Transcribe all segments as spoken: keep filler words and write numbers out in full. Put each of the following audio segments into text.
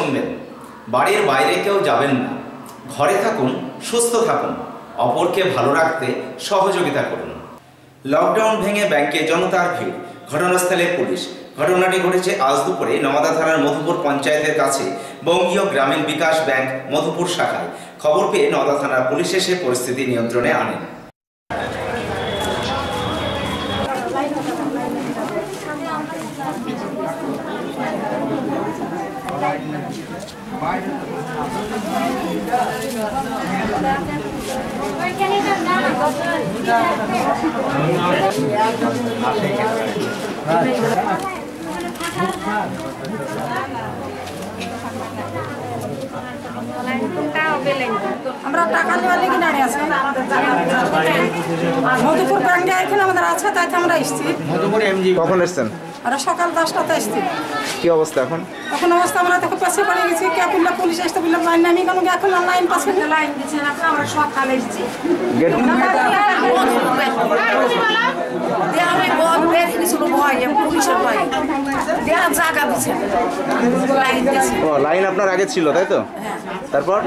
শুনবেন, বাড়ির বাইরে কেউ যাবেন না, ঘরে থাকুন, সুস্থ থাকুন, অপরকে ভালো রাখতে সহযোগিতা করুন। লকডাউন ভেঙে ব্যাংকে জনতার ভিড়, ঘটনাস্থলে পুলিশ। ঘটনাটি ঘটেছে আজ দুপুরে নওয়াদা থানার মধুপুর পঞ্চায়েতের কাছে বঙ্গীয় গ্রামীণ বিকাশ ব্যাংক মধুপুর শাখায়। খবর পেয়ে নওয়াদা থানার পুলিশ এসে পরিস্থিতি নিয়ন্ত্রণে আনেন। আমরা টাকা নেওয়ার লেগে দাঁড়িয়ে আছি। মধুপুর ব্যাংকে এখানে আমাদের আছে, তাই আমরা এসেছি। কখন এসছেন? আমরা সকাল দশটাতে এসেছি। কি অবস্থা এখন? এখন অবস্থা আমরা দেখো পাশে পড়ে গেছি। কে বললো পুলিশ আসতে বললাম লাইন নামি কেন, এখন লাইন পাশে লাইন দিচ্ছে না। আমরা সকালে এসেছি। লাইন আপনার আগে ছিল তাই তো? তারপর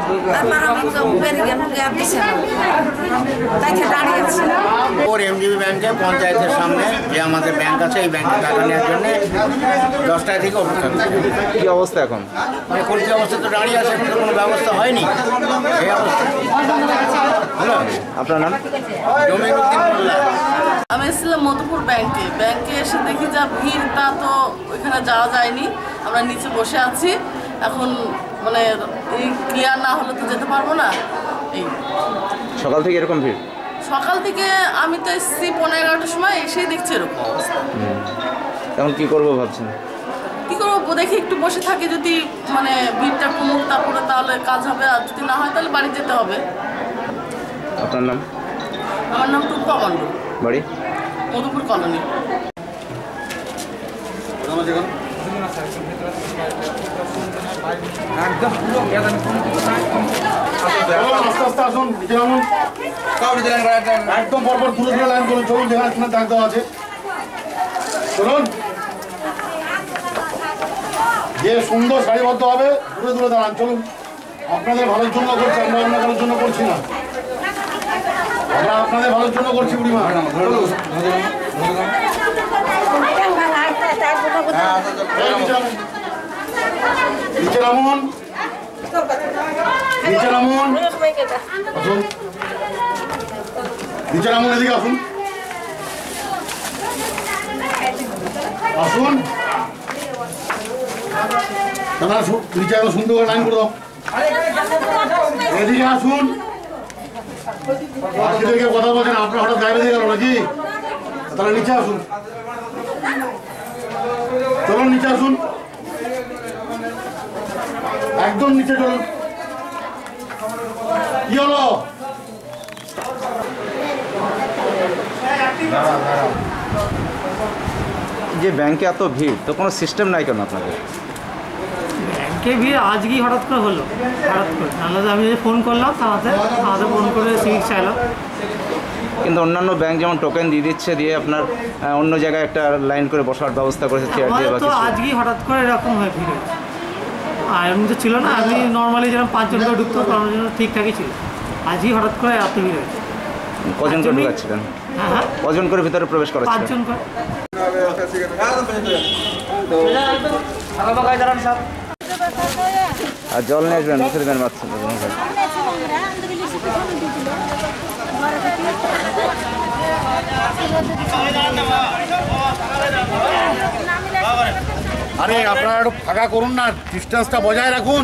এমজিবি ব্যাংকে পঞ্চায়েতের সামনে যে আমাদের ব্যাংক আছে, এই ব্যাংকে টাকা নেওয়ার জন্য দশটায় থেকে অপেক্ষা করছি। কি অবস্থা এখন? এখন কি অবস্থা তো দাঁড়িয়ে আছে, এখন তো কোনো ব্যবস্থা হয়নি এই অবস্থা। হ্যালো, আপনার নাম? জমিরুদ্দিন মোল্লা। আমি এসেছিলাম মধুপুর ব্যাংকে। ব্যাংকে এসে দেখি যা ভিড়, তা তো ওইখানে যাওয়া যায়নি। আমরা নিচে বসে আছি। এখন মানে এই ক্লিয়ার না হলে তো যেতে পারবো না। এই সকাল থেকে এরকম ভিড়? সকাল থেকে আমি তো এসেছি পনেরো এগারোটার সময়, এসেই দেখছি এরকম অবস্থা। এখন কি করবো ভাবছেন? কী করবো দেখি, একটু বসে থাকি, যদি মানে ভিড়টা কমুক তারপরে তাহলে কাজ হবে, আর যদি না হয় তাহলে বাড়ি যেতে হবে। আপনার নাম? আমার নাম টুম্পা মণ্ডল, বাড়ি মধুপুর কলোনি। একদম পরপর দূরে দূরে লাইন করুন, চলুন যেখানে দাগ দেওয়া আছে চলুন। যে সুন্দর সারিবদ্ধ হবে দূরে দূরে দাঁড়ান, চলুন। আপনাদের ভালোর জন্য করছি, আমরা অন্য কারোর জন্য করছি না, আমরা আপনাদের ভালোর জন্য করছি। বুড়িমা নিচে নামুন, নিচে নামুন, আসুন নিচে নামুন, এদিকে আসুন, আসুন দাদা, নিচে একদম সুন্দর করে লাইন করে দাও। এদিকে আসুন, বাকিদেরকে কথা বলছেন, আপনার হঠাৎ গায়ে বেঁধে গেল নাকি? তাহলে নিচে আসুন, চলুন নিচে আসুন, একদম নিচে চলুন। কি হলো? যে ব্যাংকে এত ভিড়, তো কোনো সিস্টেম নাই কেন আপনাদের? ব্যাংকে ভিড় আজকেই হঠাৎ করে হলো, হঠাৎ করে। নাহলে আমি যে ফোন করলাম তাতে আমাদের ফোন করে সিভিক চাইলাম। কিন্তু অন্যান্য ব্যাংক যেমন টোকেন দিয়ে দিচ্ছে, দিয়ে আপনার অন্য জায়গায় একটা লাইন করে বসার ব্যবস্থা করেছে চেয়ার দিয়ে। তো আজকেই হঠাৎ করে এরকম হয়ে ভিড় হয়েছে, আর এমনি তো ছিল না। আমি নর্মালি যেরকম পাঁচজন করে ঢুকতো, কারোর জন্য ঠিকঠাকই ছিল। আজই হঠাৎ করে এত ভিড় হয়েছে। কজন করে ঢুকাচ্ছিলেন? হ্যাঁ হ্যাঁ, কজন করে ভিতরে প্রবেশ করাচ্ছিলেন? পাঁচজন করে। আর জল নিয়ে আসবেন, বসে দেবেন বাচ্চা। আরে আপনারা একটু ফাঁকা করুন না, ডিস্টেন্সটা বজায় রাখুন।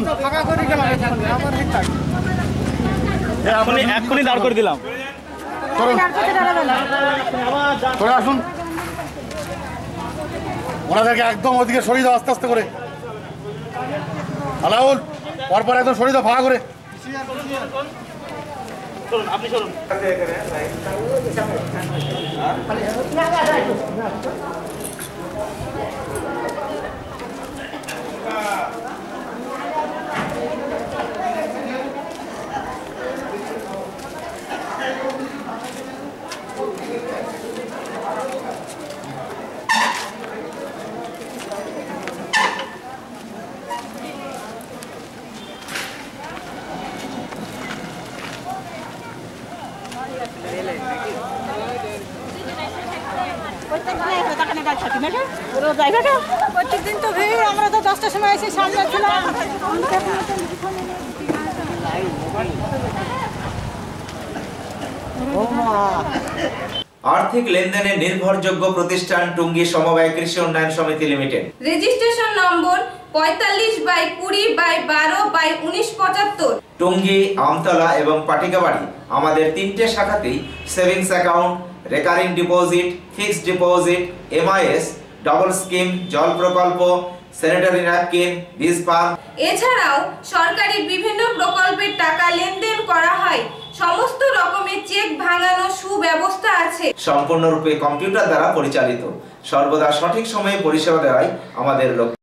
এক্ষুনি দাঁড় করে দিলাম। চলে আসুন, ওনাদেরকে একদম ওদিকে সরিয়ে দাও, আস্তে আস্তে করে। আলাউল, পরপর একদম সরিয়ে দাও, ফাঁকা করে। আপনি চলুন। প্রত্যেকদিন তো ভিড়, আমরা তো দশটার সময় এসে সামনে ছিলাম। আর্থিক লেনদেনে নির্ভরযোগ্য প্রতিষ্ঠান টুঙ্গী সমবায় কৃষি উন্নয়ন সমিতি লিমিটেড। রেজিস্ট্রেশন নম্বর পঁয়তাল্লিশ বাই কুড়ি বাই বারো বাই উনিশ পঁচাত্তর। টুঙ্গী, আমতলা এবং পাটিকাবাড়ি আমাদের তিনটে শাখাতেই savings account, recurring deposit, fixed deposit, MIS, double scheme, জল প্রকল্প, স্যানিটারি ন্যাপকিন, বীজ পাম্প এছাড়াও সরকারি বিভিন্ন প্রকল্পের টাকা লেনদেন করা হয়। সমস্ত রকমের চেক ভাঙানো সুব্যবস্থা আছে। সম্পূর্ণরূপে কম্পিউটার দ্বারা পরিচালিত। সর্বদা সঠিক সময়ে পরিষেবা দেওয়াই আমাদের লক্ষ্য।